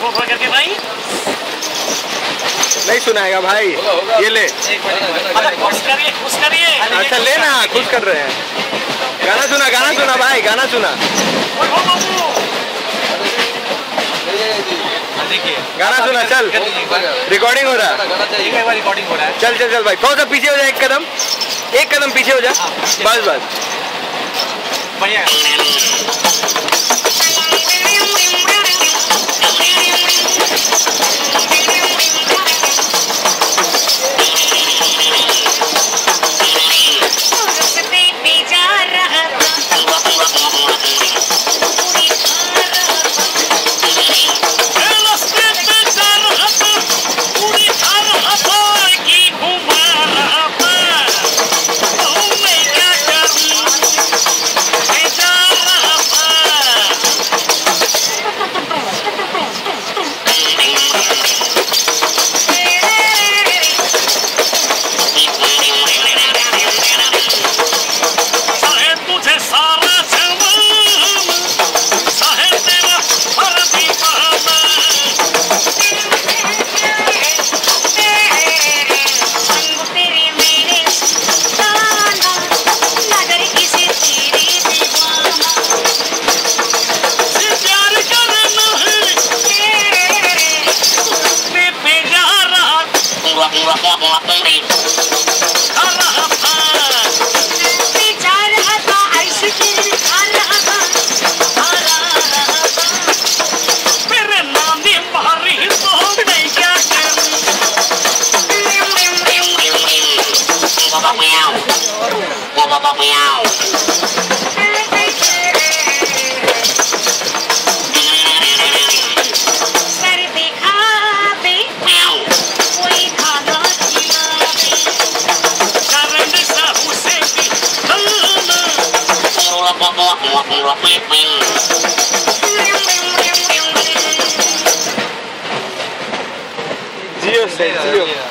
करके भाई नहीं सुनाएगा भाई। ये ले खुश करिए। अच्छा ले ना, खुश कर रहे हैं। गाना सुना भाई, गाना सुना। गाना सुना, चल रिकॉर्डिंग हो रहा है। चल भाई, थोड़ा सा पीछे हो जा, एक कदम पीछे हो जा, बस बढ़िया। जियो से जियो।